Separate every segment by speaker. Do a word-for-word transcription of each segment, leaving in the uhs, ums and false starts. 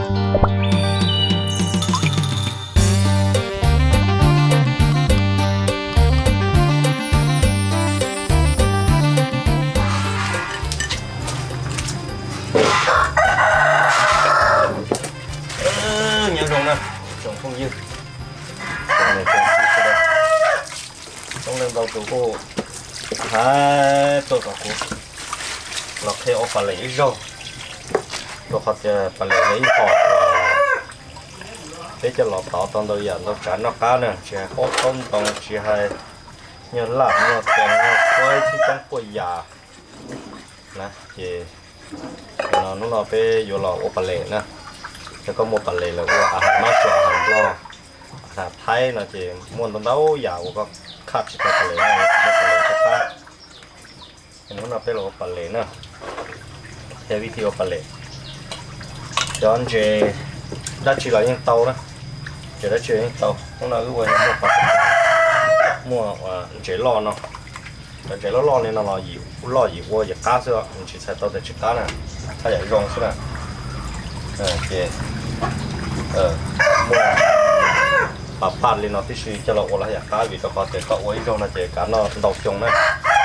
Speaker 1: nhiều rồng nè, rồng không dư. Rồng này trồng gì đây? Trong lên đầu tủ cô, hai tôi cả cô, lọc theo phải lấy rau, tôi phải phải lấy họ, để cho lọc tỏ toàn đầu giờ nó trả nó cá nè, chỉ có tôm tôm chỉ hay như làm như tiền như quay chỉ trong quầy già, nè, thì nó nó là về vô lò ô phải lấy nè. Cho có một phần lệ là của à nó chọn hàng lo à Thái là chỉ muốn tao đấu giàu có khát chỉ có phần lệ này có phần lệ khác khác nó là cái lỗ phần lệ nữa theo vị trí của phần lệ cho anh chị đã chỉ là những tàu đó chỉ đã chỉ những tàu không là cái quầy mua phần mua và chị lo nó chị lo lo nên là lo gì lo gì qua giờ cá xưa anh chị sẽ tao để chỉ cá này thay vậy rong xưa này ok ờ mua bà pan lên nó tí suy cho nó ô là cá vì nó có thể có ấy trong là chỉ cá nó độc trùng này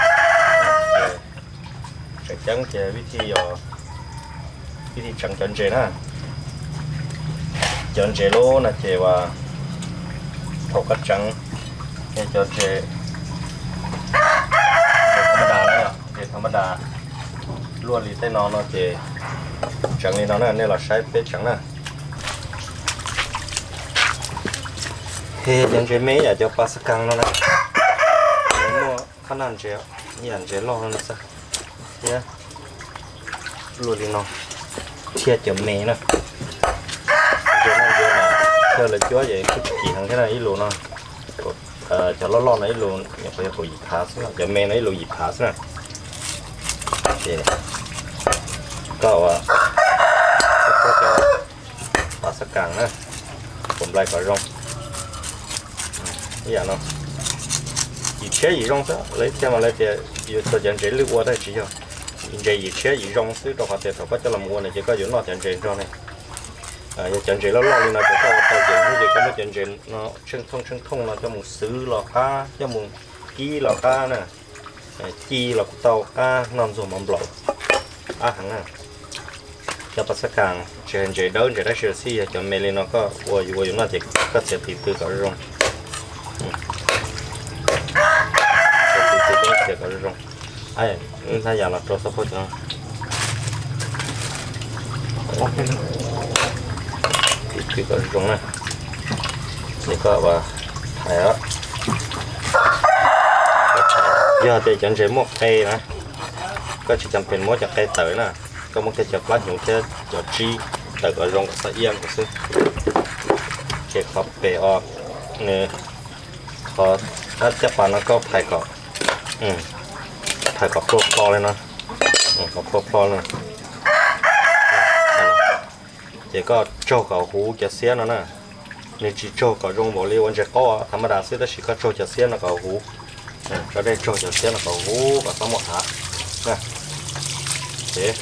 Speaker 1: chắc chắn chỉ vị trí ở vị trí chẳng chọn chế nè chọn chế lô là chế và thầu cắt trắng để chọn chế thâm đà đấy ạ chế thâm đà luôn lý tay nó nó chế chẳng nên nó này nên là sai bếp trắng nè thì những cái mấy ở cho pascal nó này mua khả năng chế nhận chế lo nó sao nhé luôn đi nó chia chấm mè nè chế nó vô là theo là chúa vậy cái chỉ thằng thế này ít luôn nó cho nó lo này luôn nhập phải có gì khá xí chấm mè này luôn gì khá xí nè thì có à có cái pascal nè cũng lại có rong bây giờ nó chỉ chế gì rong sao lấy theo mà lấy thì giờ thời gian chế lưu qua đây chỉ cho giờ gì chế gì rong xứ trong hạt tiền thầu có cho làm mua này chỉ có những loại tiền chế cho này à giờ tiền chế nó lo lên là chỉ có tàu tiền như vậy có mấy tiền chế nó chân thông chân thông là cho một xứ lò cá cho một ký lò cá nè chi lò tàu cá non dùng mắm lẩu à hẳn à cho bắt sắc càng chế chế đơn chế đã sửa xí cho mẹ lên nó có qua qua những loại thì có thể thì từ cả rong cái cái rong, ai, thay giờ là cho số phút nữa, cái cái rong này, thì có và thay á, giờ thì chẳng chỉ một cây nữa, có chỉ cầnเป็นmột cái cây tới nè, có một cái chọc lá nhũ cái chọc chi, tới cái rong sẽ yên cái sự, cái khắp bề ọ, nè, cóถ้าจะปานแล้วก็ถ่ายก่อนอืมถ่ายกับพวกพอเลยนะอืมกับพวกพอเลยเดี๋ยวก็โจกับหูจะเสียนะนะนี่จีโจกับรงบอกเลยวันจะก็ธรรมดาเสียแต่สิก็โจจะเสียนะกับหูก็ได้โจจะเสียนะกับหูกับสมองหานะเดี๋ยว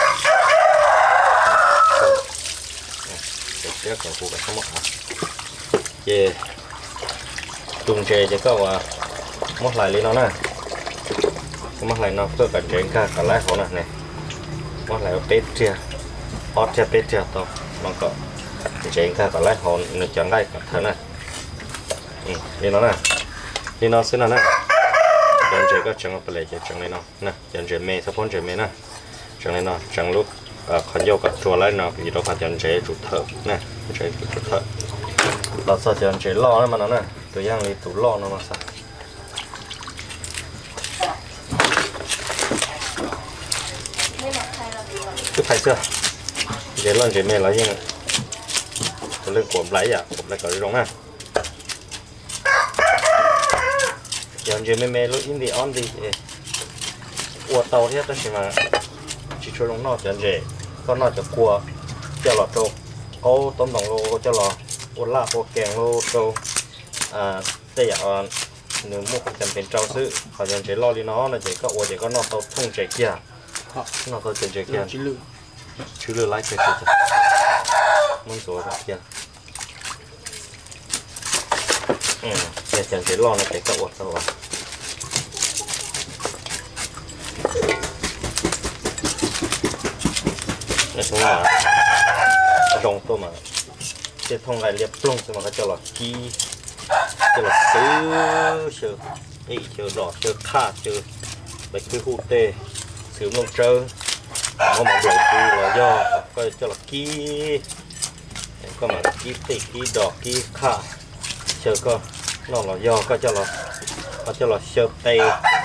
Speaker 1: จะเสียกับหูกับสมองหาเย่ตุงเจจะก็ว่าmất lại lý nó nè mất lại nó cứ cả chuyện cả cả lái họ nè này mất lại bếp chia bót chia bếp chia to nó có chuyện cả cả lái họ nó chọn đây cả thế này lý nó nè lý nó xí nó nè chọn chuyện có chọn cái này chọn này nó nè chọn chuyện mê sao phun chuyện mê nè chọn này nó chọn lúc khẩn yêu cả chùa lại nó vì đó phải chọn chuyện chủ thợ nè chuyện chủ thợ đó sao chọn chuyện lo nữa mà nó nè tôi giang đi tủ lo nó mà sao cứ phải chưa cái lần cái mẹ nói như tôi lên cuộn lấy à cuộn lấy cái rong à giờ cái mẹ mẹ lúc in đi on đi qua tàu thế đó chỉ mà chỉ cho rong nọ chẳng dễ con nọ cho qua cho lọt trâu ô tôm đồng lô cho lọt ô la ô kèn lô trâu à đây à nếu mua không cần tiền trâu xứ họ chẳng dễ lo đi nó là chỉ có ô chỉ có nọ tàu thùng chạy kia nó có tiền chạy kia chứ lừa lái chạy kia muốn rồi vậy kia ừ để chẳng chỉ lo nó cái cậu đâu à này không là rong tôi mà cái thông lại liệp plong xem mà cái cho là chi cho là sứ sứ ý chờ đỏ chờ kha chờ bạch quy hụt tê sử dụng trơ nó mà đổi từ là do coi cho là kí có mà kí tê kí đỏ kí kha chờ coi nó là do coi cho là coi cho là sơ tê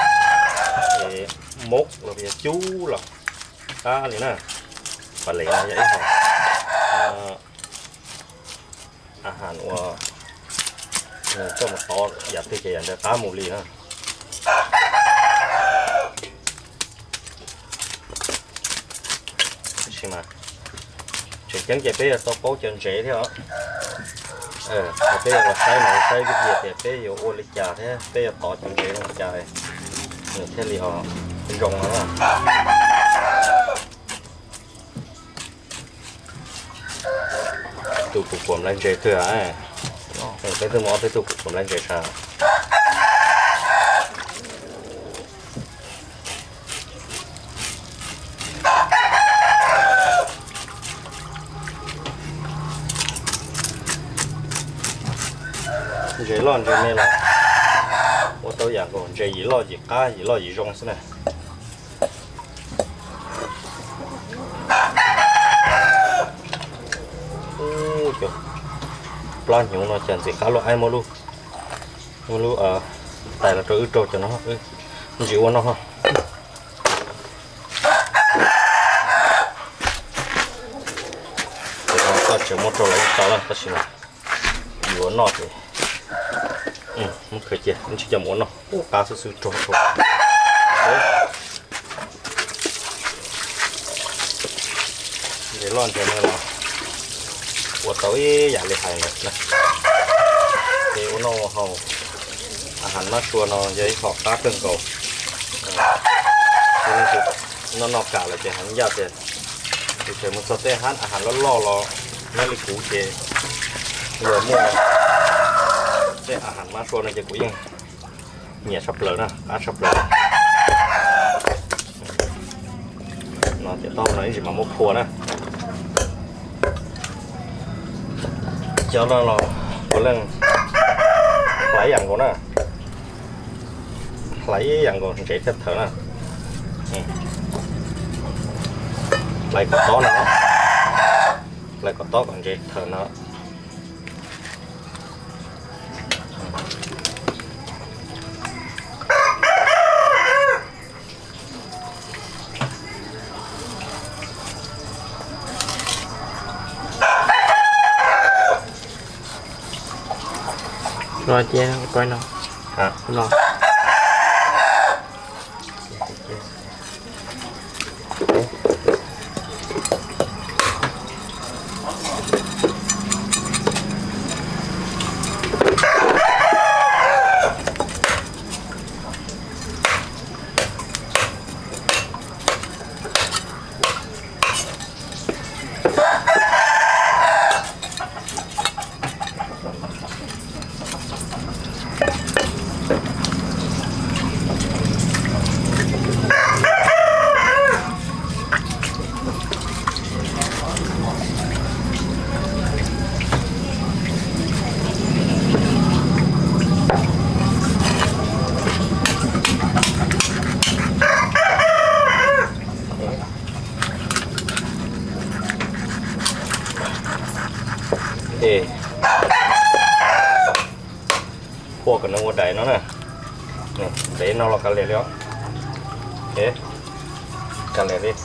Speaker 1: mốt là bây giờ chú là ta này nè và lấy vậy hảอาหารว่าก็มาต่ออยากที่จะอย่างจะตามหมูลีนะใช่ไหมchuyện chẳng chạy bé là tao cố chân rễ thế hả ờ bé là sai này sai cái gì thì bé yêu ô lịch trà thế bé là tỏ chân rễ không trà này thế thì họ rồng nó tụ cục cuộn lên trời thừa à cái thứ món tới tụ cục cuộn lên trời sao dễ lon cho nên là tôi tôi dạng còn dễ gì lo gì cá gì lo gì rong thế này plan nhiều nó chẳng gì cá lo ai mua luôn mua luôn ở tại là tôi trâu cho nó ừ chịu nó ha ta chỉ mua trâu lấy tao là ta xin là chịu nó thì ừ muốn khởi chia muốn chỉ cho muốn nó cá sứ sứ trâu trâu để lon cho nên là của tối giả liệt hành này thì nó hầu hành nó xua nó giấy họ cá cưng cầu nó nó cả là chỉ hành giá tiền thì chỉ một số tiền hắn hành nó lo lo nó lấy củ chế rồi mua cái hành nó xua này chỉ củ yên nhẹ sắp lợn nè cá sắp lợn nó chỉ to nó chỉ mà một khua nè cho nó là có lần lấy dạng của nó lấy dạng của chạy tiếp thở nè ừ. lấy có to nữa lấy có to còn chạy thở nữa
Speaker 2: rồi che coi nào
Speaker 1: hả
Speaker 2: rồi
Speaker 1: thì khô cái nó mua đẩy nó nè để nó là cá lẻ đó thế cá lẻ đi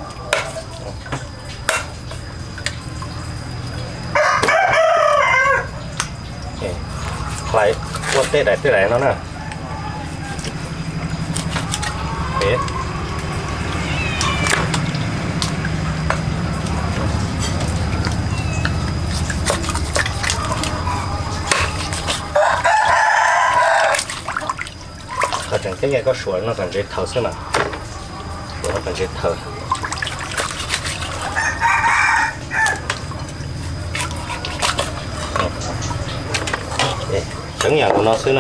Speaker 1: lại quất tê đẩy tê đẩy nó nè thế chẳng cái nghe có sủa nó cần chết thở xem nào sủa nó cần chết thở trứng nhà của nó xứ nè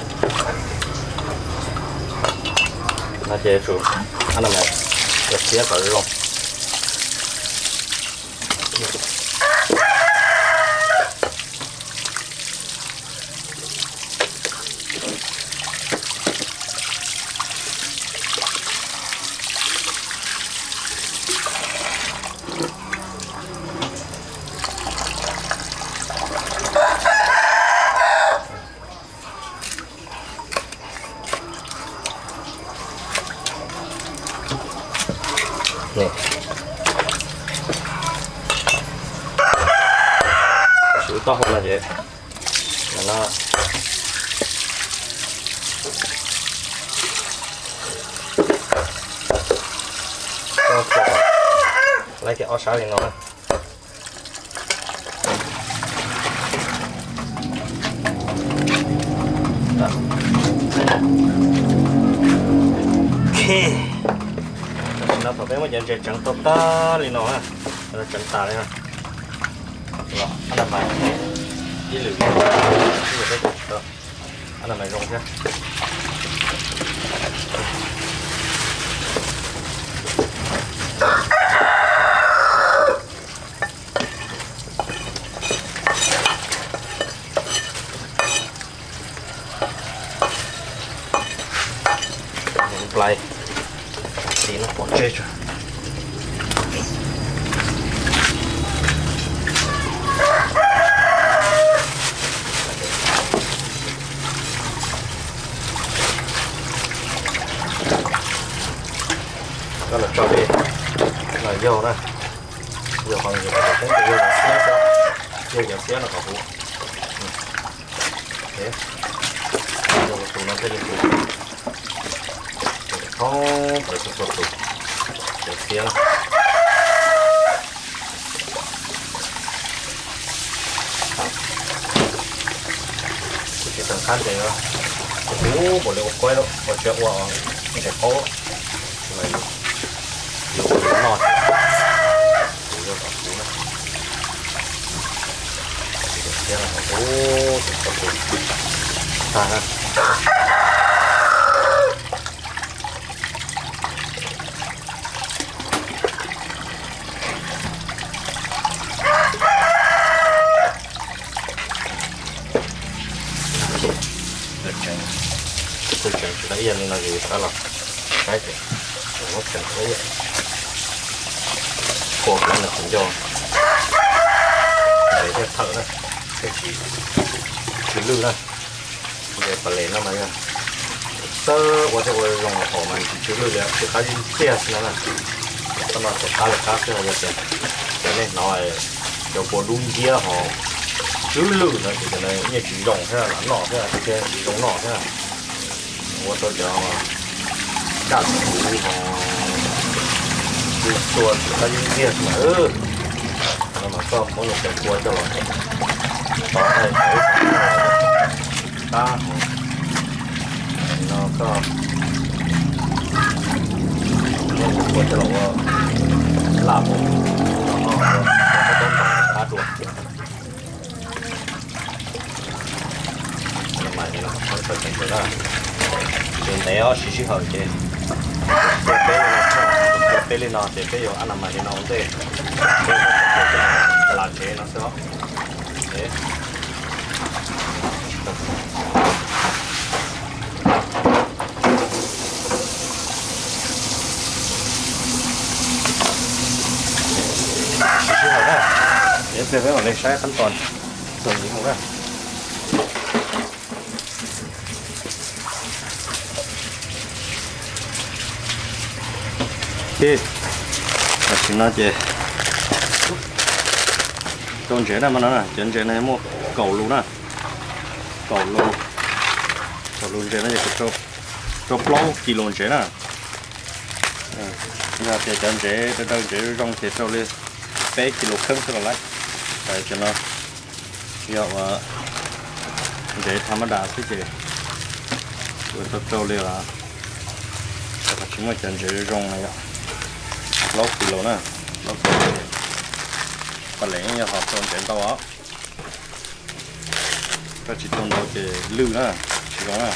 Speaker 1: nó chế chủ ăn là mẹ được xía cỡ luôn nè sữa to hơn là vậy là nó to lấy cái áo sáo thì nó ok nó phải biết mà nhận chuyện trắng tốt ta liền nó à nó trắng tà đây nè nó anh làm bài đi lưỡi cái cái cái anh làm bài rong chứ play thì nó còn chơi rồi đó là cho đi là vô đó vô còn gì là cái vô là xé đó vô giờ xé là có hũ thế vô là tụi nó sẽ đi tụi không phải sụp sụp sụp để xé là cái tầng khăn này nó hũ một liệu quay đâu một chuyện qua để có này vô nó ngon vô cả hũ này để xé là hũ sụp sụp sụp ha ha tôi chọn cái đấy nên là gì đó là cái gì nó chọn cái đấy cuộc nó là cũng cho để cho thợ này cái chỉ chỉ lưu này để phải lấy nó mà nha sơ qua cho tôi dùng họ mình chỉ lưu đấy cái gì kia nó là nó là cái cá là cá kia là cái cái này nó là cho bộ đúng kia họ chứ lưu nó thì cái này như chỉ dùng thế là nọ thế là cái chỉ dùng nọ thế là我都叫嘛，大厨哦，就做他今天什么呃，那么说朋友在锅着了，把爱炒大哦，那个我锅着了我辣不，然后我我都把它煮，那买的了，我说简直了。chuyện đấy ó xí xí hở chứ để bé nó để bé lên nó để bé vô ăn làm mà đi nó cũng thế là chế nó sẽ thế xí xí hở đó để bé bé vào đây saiขั้นตอนส่วนนี้ของnó ok là chúng nó chơi con chế này mà nó là chân chế này một cầu luôn nè cầu luôn cầu luôn chế nó chỉ cho cho lâu kỳ luôn chế nè nhà thì chân chế để đâu chế trong thì sau lên bé kilo không sẽ là lấy tại cho nó giờ mà chế tham đá thế chế rồi tôi cho lên là chúng nó chân chế trong này lót kilo nè lót và lấy nhà họ trồng trên tàu á có chỉ trong đó cái lư đó chỉ có là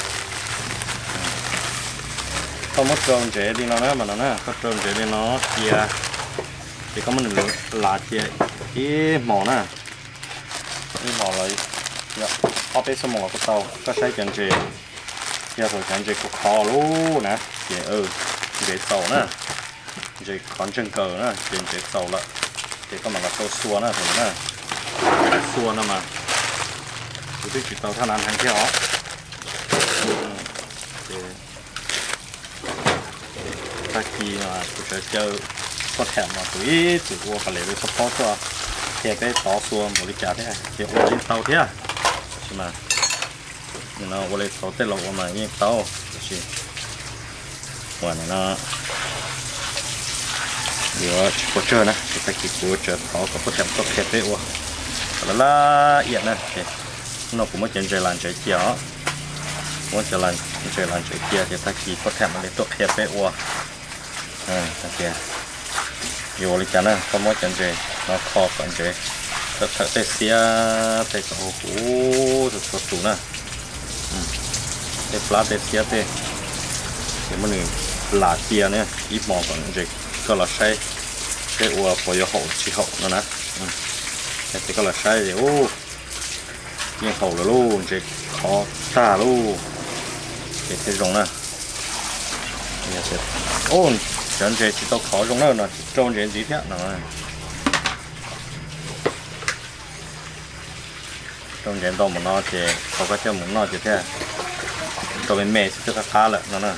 Speaker 1: không mất tròn trẻ đi nó nữa mà nó nè có tròn trẻ đi nó chia thì có một lượng là chia cái mỏ nè cái mỏ lại ở bên sông mỏ có tàu có sai chân trẻ giờ rồi chân trẻ có khó luôn nè chị ừ để sầu nè chị còn chân cờ nè chân trẻ sầu lại thì có mà là tàu xua nè thì nè xua nè mà tôi chỉ tàu than ăn hàng theo ta kỳ mà tôi sẽ chơi có thèm mà tôi chỉ qua phải lấy được support cho thì cái tàu xua một cái chả thế thì qua lên tàu thế chứ mà nó qua lên tàu tết lộc mà như tàu chỉ ngoài này nó giờ chỉ có chơi nè thì ta kỳ của chơi tàu có thèm có thèm thế qua là là yên nè nó cũng mới chơi làm chơi kia muốn chơi làm chơi làm chơi kia thì ta chỉ có thèm để tốt đẹp đấy ua à kia vô lịch chắn nè có mỗi chân chơi nó khó còn chơi thật thật tê xia tê cổ hú thật thật tủ nè tê plá tê xia tê thì mới này là kia nè ít mỏ còn chơi có là say cái ua phải vô hậu chỉ hậu nữa nè thì có là say thì ô nhưng hậu là luôn chơi khó ta luôn thì thế giống nè bây giờ ôn chân chơi chỉ tao khó giống nè trôn chuyện gì thế nào trôn chuyện tao muốn nó thì có cái chơi muốn nó thì thế tao bên mẹ sẽ rất khá lận nó nè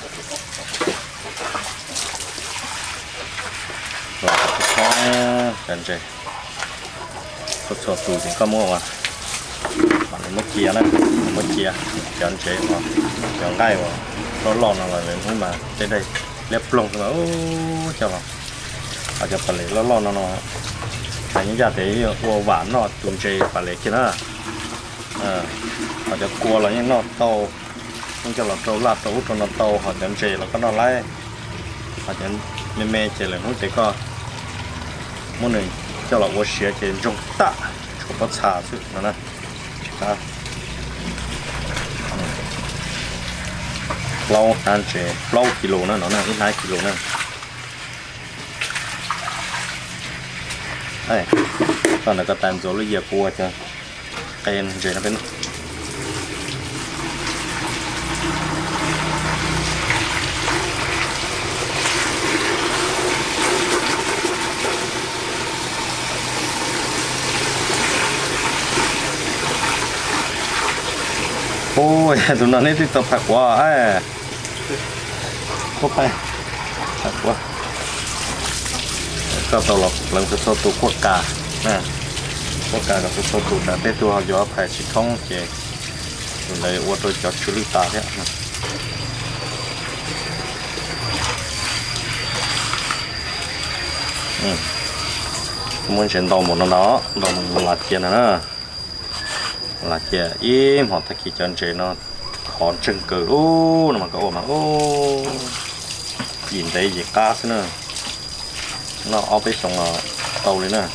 Speaker 1: rồi khó chân chơi có sọt tủ thì có mua mà bạn mất chia nè mất chia chọn chế mà chọn ngay mà nó lon là lên không mà trên đây lép lông mà ô cho nó ở cho phải lấy nó lon nó nó thành những gia thế cua ván nó tùng chế phải lấy kia nữa à ở cho cua là những nó tàu nhưng cho nó tàu là tàu cho nó tàu họ chọn chế là có nó lấy họ chọn mê mê chế là không chế co muốn này cho là cua xé chế rung tạ chụp bắt xả sự nó nè à lâu ăn chế lâu kilo nữa nó là ít hai kilo nữa đây còn là cái tàn dỗ là giờ cua cho cây chế nó bên ôi tụi nó nên tiếp tục phạt quá ấy có phải phạt quá có tàu lọc lần thứ sau tụ quất cả nè quất cảกับsau tụ đã tết tụ họ gió phải chỉ không chỉ rồi đây ô tô cho chú lý ta thế ừ muốn chuyển tàu một nó đó đồng là tiền nữa là kia im họ ta kỳ chân chế nó khó chừng cử ô nó mà có mà ô nhìn thấy gì cá nữa nó ở bên sông tàu lên nè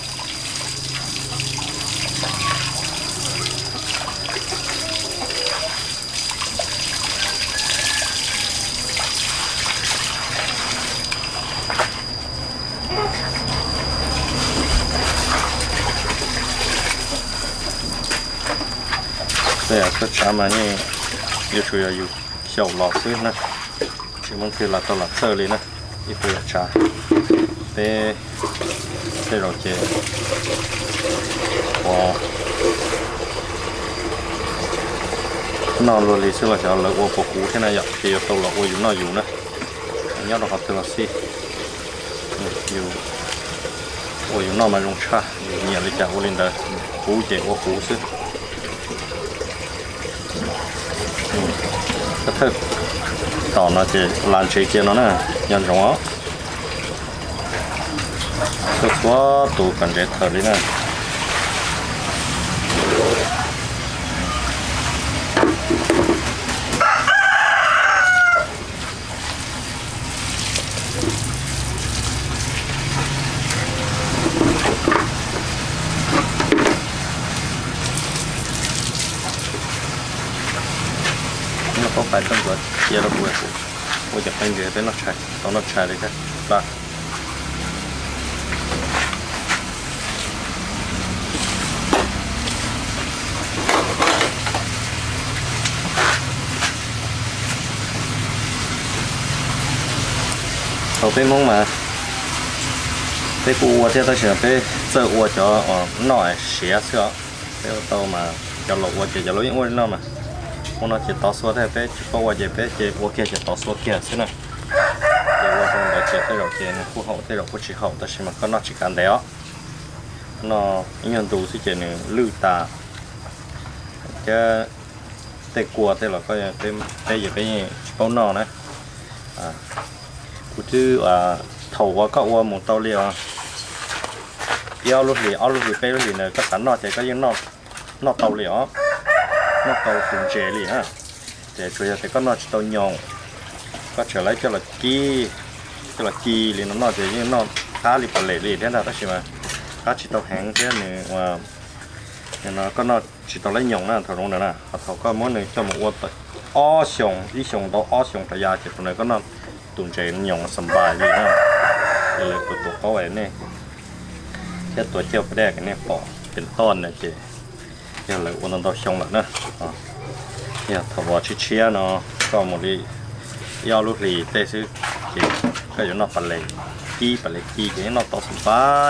Speaker 1: đây là cái chả mà như yêu chủ yếu yêu小老师呢，只能去拉到拉这里呢，一杯茶，这这肉节，哦，nó luôn lý sư là cho là ô phục thế này vậy thì tàu là ô yếu nó yếu nữa, nhớ nó học từ là gì, yếu ô yếu nó mà dùng cha, nhiều lý trả ô lên đó, cú chế ô cú sư. Cái thực tỏ nó chỉ làm chế kia nó nè nhận giống á thực quá tụ cần để thở đi nè có phải trong rồi giờ nó buồn buồn chụp anh về tới nó chạy tao nó chạy đấy cái là đầu tiên mong mà cái cua theo tôi sẽ cái sơ cua cho nổi xé sữa theo tao mà cho lột cua chỉ cho lối những con nó mà con nó chỉ tao xua theo cái chỉ có cua chỉ cái chỉ cua kia chỉ tao xua kia xí này chỉ cua không để chỉ cái đầu kia này cua hậu cái đầu cua chỉ hậu但是mà con nó chỉ cần đéo nó những nhân tố sẽ chỉ này lưu tà cái tay cua tay là cái cái cái gì cái bao nọ này à cụ chứ à thầu qua các qua một tàu liều yêu lúc gì ao lúc gì pe lúc gì này các sẵn nọ thì có những nọ nọ tàu liều nọ tàu cùng chế liền ha để chủ yếu thì có nọ tàu nhông có trở lại cho là chi cho là chi liền nó nọ thì những nọ khá là bẩn lệ liền thế nào đó chứ mà khá chỉ tàu hàng thế này mà nó có nọ chỉ tàu lấy nhông nè thầu đúng rồi nè thầu có món này cho một ô tô o sòng đi sòng tàu o sòng tại gia thì tụi này có nọ tụi trẻ nhông sầm bài đi ha đây là tụi tụi có vậy nè cáiตัวเจียวแรกเนี่ยปอกเป็นต้นนะเจ๊เดี๋ยวเลยวันนั้นเราชงแล้วนะอ๋อเนี่ยถ้าว่าเชี่ยเนาะก็หมดเลยยาวลูกหลีเตะซื้อเจ๊ก็อยู่นอกปลาเลยกี้ปลาเลยกี้อย่างนี้นอกต่อสบาย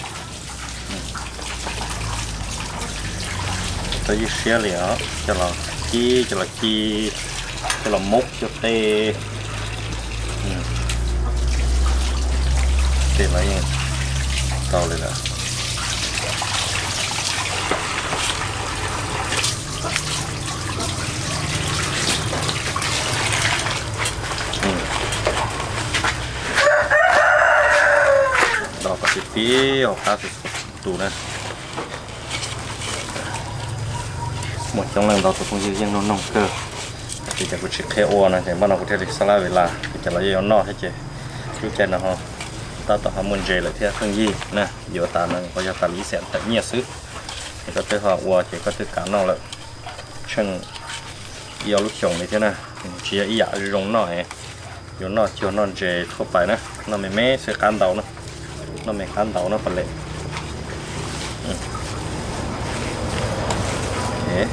Speaker 1: ตัวยี่เชี่ยเลยอ่ะจะเรากี้จะเรากี้จะเรามุกจะเตะเตะอะไรอย่างเก่าเลยนะดอกกระสิบปีออกขาสุดดูนะหมดจังเลยดอกตัวคงยืดยังน้องๆเกอที่จะกูเช็คแค่โอนะแต่บ้านเรากูเทลิสลาเวลาจะเราเยอะนอกให้เจ๊ดูเจนนะฮะตาต่อหามุนเจเลยที่เครื่องยี่นะอยู่ตาหนึ่งก็จะตัดลิเซนแต่เงียซื้อก็เตะหัววัวเจ๊ก็เตะการนอกแล้วช่างเยี่ยวลูกชงนี่ที่นะเชียอีหยาลงหน่อยอยู่นอกเจียวนอนเจทั่วไปนะนอนไม่แม่เสียการเดานะนอนไม่การเดานะปเลยเอ๊ะ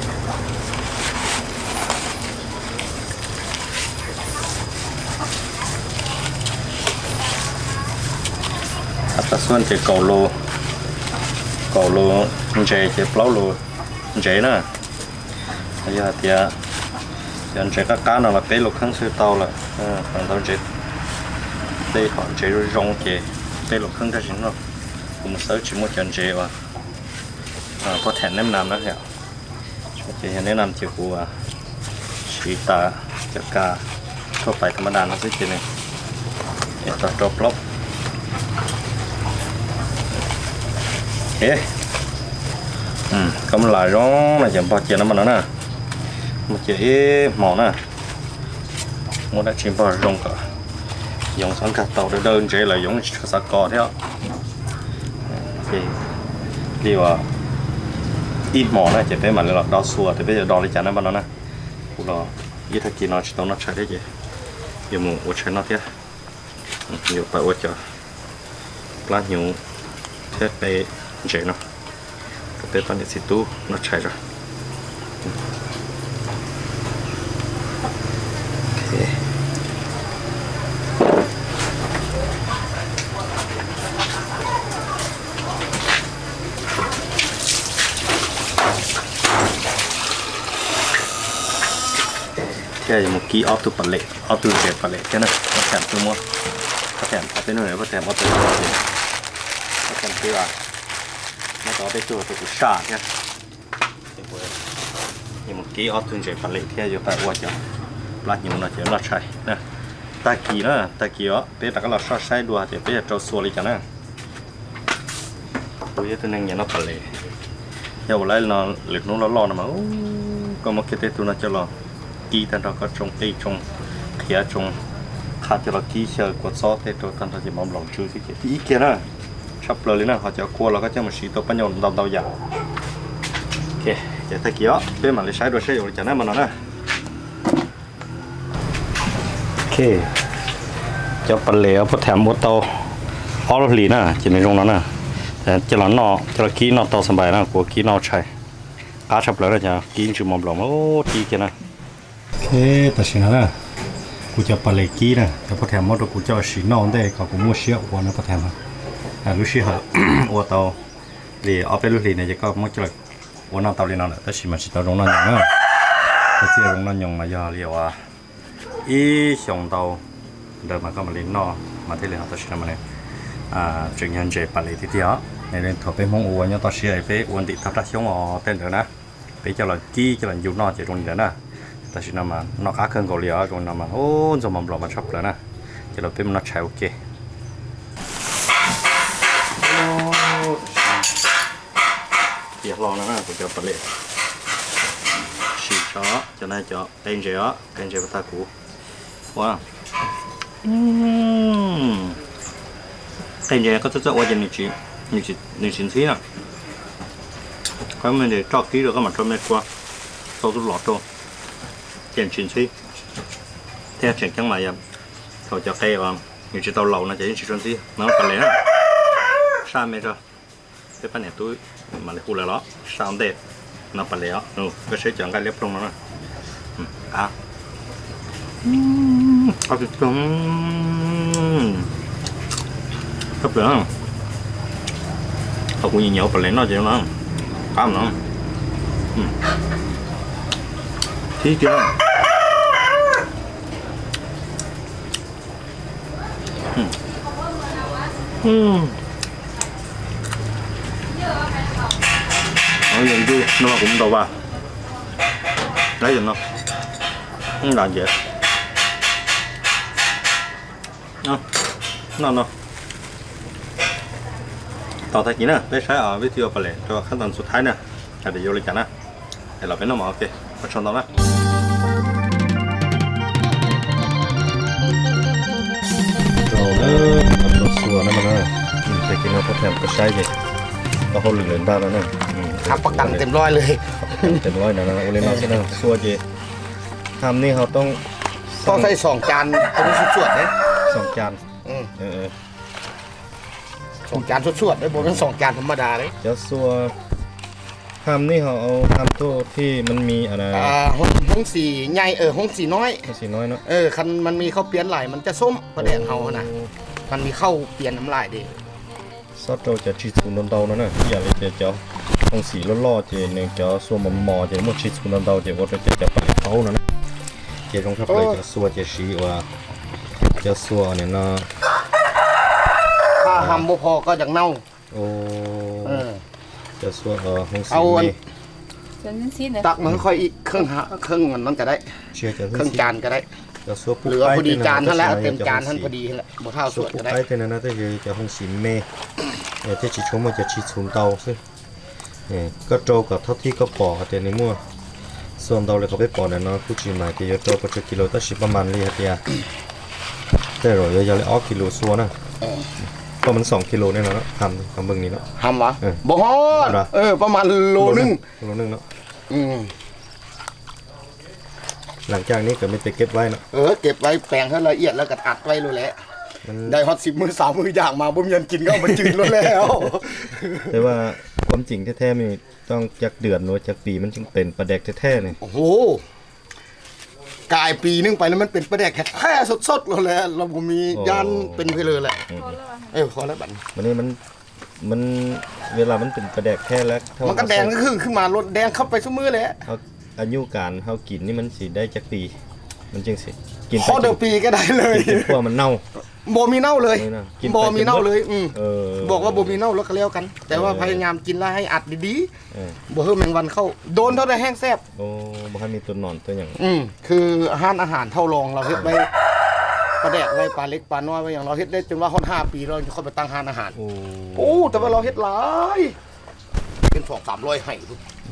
Speaker 1: แต่ส่วนเจเกาโลเกาโลเจเจเปล่าโลเจนะไอ้ยาเตียยันเจก็การนั่นแหละเป็นลูกข้างซื้อเตาละเออฝั่งเตาเจได้ถอนเจรงเจเป็นลูกข้างได้จริงหรอผมเสิร์ชชิมว่าจันเจว่ะอ่าพอแทนแนะนำแล้วเหรอเจแนะนำเจ้ากูอ่ะชีตาเจ้ากาทั่วไปธรรมดานะสิเจนี่เอตตัวปลอกเอ๊ะอืมก็มันหลายร้องนะอย่างพอเจน้ำมันแล้วนะมันเจเอ๊ะหมอนะมันได้ชิมพอร้องก็ยงสังกัดเต่าเดินเจเลยยงสักกอเท่าเรียกว่าอีหมอนะเจเป็นมันเลยหรอกดอสัวแต่เป็นดอเลยจานนั้นบ้านเรานะพวกเรายี่ถ้ากินนอนต้องนอนใช้ได้เจอยู่หมู่อดใช้นอนเท่าอยู่ไปอดจะปลาหิวเท่าไปเจเนาะก็เป็นตอนนี้สิตู้นอนใช้จ้ะแค่ยังเมื่อกี้ออฟตัวปัลเล่ออฟตัวเจ็บปัลเล่แค่นั้นก็แถมตัวมั้งก็แถมเอาไปหน่อยก็แถมเอาไปหน่อยก็แถมตัวไม่ต่อไปตัวตัวกุชาแค่ยังเมื่อกี้ออฟตัวเจ็บปัลเล่แค่อยู่แต่ว่าจะปลาหิวนะจะรอดใช่นะตากีนะตากีอ๋อเป็นแต่ก็เราชอบใช้ดูแต่เป็นจะสัวเลยจ้ะนะตัวนี้ตัวนึงยังนอกปัลเล่เดี๋ยวไล่นอนหรือนู้นเรารอนะมั้งก็มาเก็บตัวนั้นจะรอกีแต่เราก็จงตีจงเขียจงขาดจะเรากีเชื่อกดซอสแต่ตัวท่านจะมองหลงชื่อสิเกี่ยอีเกี่ยนะชอบเลยนะเขาจะกลัวเราก็จะมาสีตัวปัญญาดำดำหยาโอเคจะตะเกียบเป็นมันเลยใช้โดยใช้อยู่จากนั้นมันนะเคจะปลาเหลวพอแถมหมดเตาออลหลีน่ะจะในตรงนั้นน่ะแต่จะหลอนนอจะกี้นอเตาสบายนะกลัวกี้นอใช่อาชับแล้วจะกินจุ่มบลอมโอ้ดีกันนะโอเคแต่สินะกูจะปลาเหลกี้นะแต่พอแถมหมดกูจะสีนอนได้กับกูมั่วเชี่ยววันนั้นพอแถมนะอ่ารู้สิเหรอว่าเตาหลีเอาไปรู้หลีเนี่ยจะก็มั่วจะวันนั้นเตาเรียนนั่นแหละแต่สิมันสิเตาตรงนั้นอย่างนั้นแต่เจ้าตรงนั้นยังมายาเรียกว่าอีสองเตาเดินมาก็มาเล่นนอมาที่เล่นเอาตัวชินมาเลยอ่าจึงยันเจ็บปลีทีเดียวในเรื่องถอดไปมองอวนยังต่อเชียร์ไปอวนติดทับทับช่องอ๋อเต้นเถอะนะไปเจ้าหล่อกี้เจ้าหล่อยูนอเจ้าตรงนี้แล้วนะตัวชินมานอกอาเครื่องเกาหลีอ่ะตรงนั้นมาโอ้จะมันบล็อกมาชอบแล้วนะเจ้าหล่อเป็นมันนักใช้โอเคเดี๋ยวลองนะนะผมจะปลีสีช้อจะได้จะเป็นเจ้าเป็นเจ้าตากูว้าอืมcái gì có rất rất quan trọng như chị như chị như chị thấy à cái mình để cho kỹ được cái mặt trong này qua sau đó lọt cho tiền chị thấy theo chuyện chẳng mày thầu cho cây vào như chị tàu lầu nó chỉ chị thấy nó còn lẽ sao mày rồi cái phần này tôi mà lại khu lại đó sao đẹp nó còn lẽ ừ cái sẽ chọn cái lép trong nó nè à có cái trong hấp dẫn không có nhiều phải lấy nó cho nó cam nó thí chưa nó nhìn chứ nó cũng đâu ba lấy được nó không làm gì nó nó nóต่อท้ายกินนะได้ใช้อ่าวิธีเอาไปเลยตัวขั้นตอนสุดท้ายเนี่ยเดี๋ยวโยนเลยกันนะเดี๋ยวเราเป็นน้องหมอโอเคมาชมต่อนะเราเริ่มทำตัวสัวนั่นมันนะจะกินแล้วก็แถมก็ใช้เลยก็เขาเหลือๆได้แล้วนะ
Speaker 2: ครับประกันเต็มร้อยเลย
Speaker 1: เต็มร้อยนะนะโอเลนเอาซะนะสัวเจทำนี่เขาต้อง
Speaker 2: ต้องใส่สองจานเป็นสุดๆเลย
Speaker 1: สองจานเออ
Speaker 2: สองจานสวดๆได้บอกเป็นสองจานธรรมดาเลย
Speaker 1: เจ้าสัวทำนี่เขาเอาทำตัวที่มันมีอะไร
Speaker 2: อ่าห้องห้องสีใหญ่เออห้องสีน้อย
Speaker 1: ห้องสีน้อยเนาะ
Speaker 2: เออคันมันมีข้าวเปลี่ยนไหลมันจะส้มประเด็นเขานะมันมีข้าวเปลี่ยนน้ำลายดี
Speaker 1: ซอสโจจะชีสกุนดาวนั่นน่ะอย่าเลยเจ้าห้องสีล่อๆเจเนี่ยเจ้าสัวมมอเจ้หมดชีสกุนดาวเจ้ว่าจะจะไปเขานั่นนะเจ้ต้องทับเลยเจ้าสัวเจ้ชีว่าเจ้าสัวเนี่ยนะ
Speaker 2: ถ้าทำบ่พอก็จะเน่า
Speaker 1: โอ้จะส่วนเออหงสี
Speaker 2: นี่ตักมันค่อยอีกครึ่งครึ่งมันนั่นก็ได้ครึ่งจานก็ได้เหลือพอดีจานท่านแล้วเต็มจานท่านพอดีแหละบ่เท่าส่วนก็ได้
Speaker 1: ไอ้เท่านั้นนะแต่คือจะหงสีเมย์เนี่ยที่ชิชมมันจะชิชุนเตาซึ่งเนี่ยก็โจกับเท่าที่ก็ปอกแต่ในมั่วส่วนเตาเลยเขาไปปอกเนี่ยเนาะผู้จีนหมายกี่โจก็จะกิโลตั้งสิบประมาณเลยเดียแต่เราจะเลยออกกิโลส่วนนะก็มันสองกิโลเนี่ยนะทำทำเบื้องนี้เนาะ
Speaker 2: ทำวะบ่ฮอดเออประมาณโลนึง
Speaker 1: โลนึงเนาะหลังจากนี้ก็ไม่ไปเก็บไว้เนาะ
Speaker 2: เออเก็บไว้แปลงให้ละเอียดแล้วก็อัดไว้เลยแหละได้ฮอตสิบมือสามมืออย่างมาบ่มีเงินกินก็มันจืดแล้ว
Speaker 1: แต่ว่าความจริงแท้ๆมีต้องจากเดือนหรือจากปีมันจึงเป็นประเด็กแท้ๆเนี่ย
Speaker 2: โอ้โหกายปีนึงไปแล้วมันเป็นประเด็กแท้สดๆเลยแหละเราผมมียันเป็นไปเลยแหละเออพอแล้วบัด
Speaker 1: วันนี้มันมันเวลามันเป็นประเด็กแท้แล้ว
Speaker 2: มันก็แดงก็คือขึ้นมารถแดงเข้าไปซุ้มมือเลย
Speaker 1: เขาอายุการเขากินนี่มันสีได้จากปีมันจึงสิ
Speaker 2: กินพอเดือนปีก็ได้เลย
Speaker 1: เพราะมันเน่า
Speaker 2: โบมีเน่าเลยโบมีเน่าเลยอืมบอกว่าโบมีเน่าแล้วก็เลี้ยวกันแต่ว่าพยายามกินแล้วให้อัดดีๆโบเพิ่มแมงวันเข้าโดนเท่าได้แห้งแซ่บ
Speaker 1: โอ้บ่ให้มีตัวนอนตัวอย่าง
Speaker 2: อืมคืออาหารอาหารเท่ารองเราเฮ็ดไว้ปลาแดกไว้ปลาเล็กปลาน้อยไว้อย่างเราเฮ็ดได้จนว่าค่อนห้าปีเราจะค่อยไปตั้งร้านอาหารโอ้แต่ว่าเราเฮ็ดหลายเป็นสองสามร้อยไห่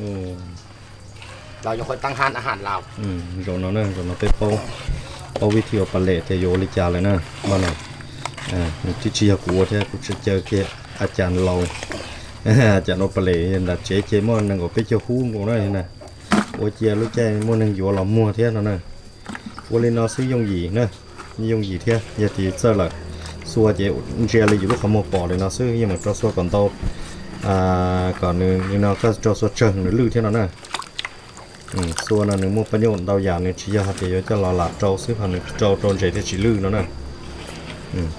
Speaker 2: เราจะค่อยตั้งร้านอาหารเรา
Speaker 1: อืมเราเนาะเนี่ยเราไปโป้เอาวิธีเอาปลาเละจะโยลิจาเลยนะมาหน่อยอ่าที่เชียร์กูที่กูจะเจอเกี่ยอาจารย์เราอาจารย์เอาปลาเละยันดัดเจ๊เจ๊มั่วนั่งก็ไปเจอคู่กูได้นะโอเจียรู้ใจมั่วนั่งอยู่เรามั่วเท่านั้นนะวันนี้เราซื้อยงหยีนะ用几天也得这了，说这这里有路很么饱的呢，所以因为这说讲到啊，ก่อนนึงเนาะก็จะ说正หรือลือที่นั่นน่ะอืมส่วนนึงมันประโยชน์เราอย่างนึงชี้ยาเดียวจะรอหลับเจ้าซื้อพันนึงเจ้าโดนใจที่ชี้ลือนั่นน่ะอืม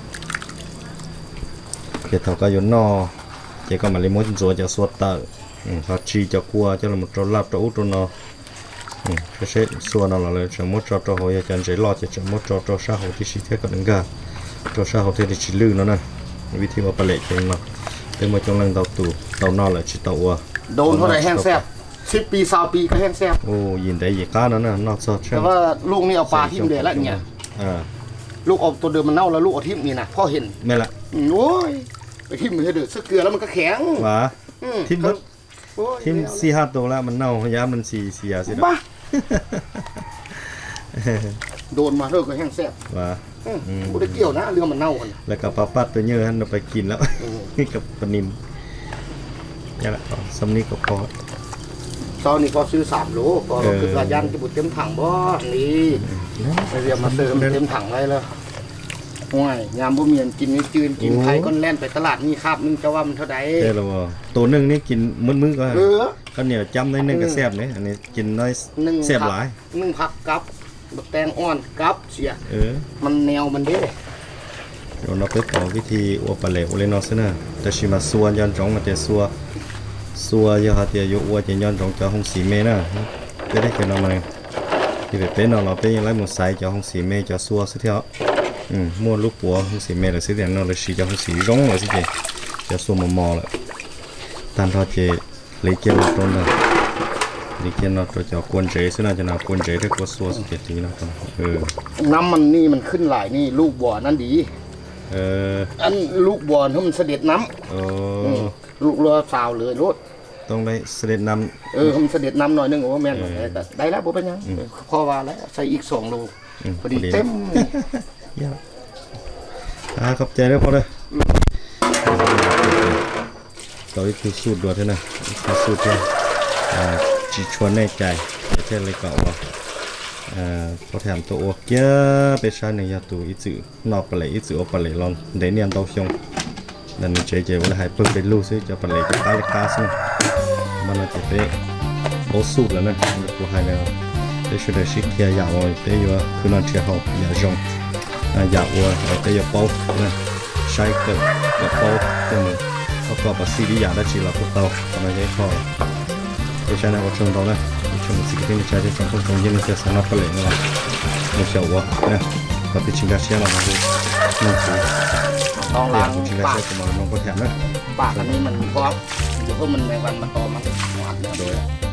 Speaker 1: เกี่ยวกับยนนอเกี่ยวกับมันเลยมั่วจริงๆจะสวดตาอืมเขาชี้จะกลัวจะละมันจะหลับจะอุดนออืมก็ใช่ส่วนเราเลยจะมั่วจะจะหัวจะใจรอจะจะมั่วจะจะชาหัวที่ชี้เท่ากันนึงก็จะชาหัวที่ชี้ลือนั่นน่ะวิธีว่าเปลี่ยนเองเนาะเป็นมาจงลังเตาตู่เตานอนเลยชิเตาวัว
Speaker 2: โดนเท่าไรแห้งแซ่บสิบปีสาวปีก็แห้งแซ่บ
Speaker 1: โอ้ยินได้ยี่ก้านั่นน่ะนอกซอด
Speaker 2: แต่ว่าลูกนี่เอาปลาทิ่มเดือดแล้วเนี่ย
Speaker 1: อ่า
Speaker 2: ลูกเอาตัวเดิมมันเน่าแล้วลูกเอาทิ่มนี่นะพ่อเห็น
Speaker 1: ไม่ละ
Speaker 2: โอ้ยไปทิ่มมันให้เดือดเสื้อเกลือแล้วมันก็แข็ง
Speaker 1: หวาทิ่มทิ่มสี่ห้าตัวแล้วมันเน่าพยามันสี่เสียสิ
Speaker 2: บ้าโดนมาเรื่องก็แห้งแซ่บ
Speaker 1: ว่า
Speaker 2: บุได้เกี่ยวนะเรื่องมันเน่ากัน
Speaker 1: แล้วกับปลาปัดตัวเยอะเราไปกินแล้วนี่กับปนินนี่แหละสำนีกับพอ
Speaker 2: ตอนนี้พอซื้อสามโลพอเราคือระยันจะบุเต็มถังบ่นี่ไปเรียมมาเติมเต็มถังไว้เลยห่วยยามบ่เมียนกินไม่จืนกินไข่ก้อนแล่นไปตลาดนี่ครับนึงจะว่ามันเท่าใด
Speaker 1: ใช่แล้วตัวนึงนี่กินมื้อๆก็ข้าวเหนียวจำได้นึงก็แซ่บเนี่ยอันนี้กินน้อยแซ่บหลาย
Speaker 2: นึ่งผักกับบักแตงอ่อนกับเสีย
Speaker 1: เออ
Speaker 2: มันแนวมันเด้
Speaker 1: เดี๋ยวเราไปต่อวิธีอัวปลาเหลวเลยเนาะซินะแต่ชิมาซัวย้อนจงมาแต่ซัวซัวยาหาเตียอยู่อัวจะย้อนจงจะห้องสีเมนะจะได้เกิดอะไรที่ไปเป็นเราเป็นยังไงมุสายจะห้องสีเมจะซัวสิเท่าอืมม้วนลูกปัวห้องสีเมหรือสิเดียนเราเลยสีจะห้องสีร้องเลยสิเจจะซัวมอมอเลยตามทอเจเลยเกี่ยวตรงนั้นนี่เกี่ยนเราจะกวนเจซึ่งน่าจะน่ากวนเจได้กว่าซัวสิเจตีนะเออ
Speaker 2: น้ำมันนี่มันขึ้นหลายนี่ลูกบ่อนั่นดี
Speaker 1: เออ
Speaker 2: อันลูกบอลให้มันเสด็จน้
Speaker 1: ำโอ้
Speaker 2: ลูกเรือสาวเลยรถ
Speaker 1: ต้องได้เสด็จน้ำ
Speaker 2: เออมันเสด็จน้ำหน่อยนึงโอ้แม่นแต่ได้แล้วบ่เป็นยังพอว่าแล้วใส่อีกสองโลพอดีเต็ม
Speaker 1: เยอะอ่าขอบใจด้วยพอเลยต่ออีกคือสูตรด่วนเท่านั้นคือสูตรที่จีชวนในใจเช่นเลยก็ว่าพอแถมตัวโอเกียไปใช้ในยาตัวอีจือนอกไปเลยอีจือออกไปเลยลองได้เนียนเตาชงนั่นเจเจวันหายเพิ่งไปรู้ซิจะไปเลยจะตายเลยกาซิมันจะไปโอสูตรแล้วนะกูหายแล้วไปช่วยชิคเกียร์ยาวไปอยู่ว่าคือนอนเชียร์เขาอย่าจงอย่าวัวไปอย่าเป้านะใช้เกิดอย่าเป้าเต็มมือเขาก็ปัสซีดีอยากได้จีเราพวกเตาทำไมได้ข้อไปใช้ในวัดชงเรานะชมสิ่งที่มีใจที่จงคงคงยังมีเสียสนับไปเลยนะไม่เชื่อว่าเนี่ยเราไปชิงกาเชียเรามาดูนั่นคือ
Speaker 2: ต้องล้าง
Speaker 1: ชิงกาเชียกับมันลงก็แถมนะ
Speaker 2: ปากอันนี้มันเพราะเดี๋ยวพวกมันในวันมาตอมันหวานเลย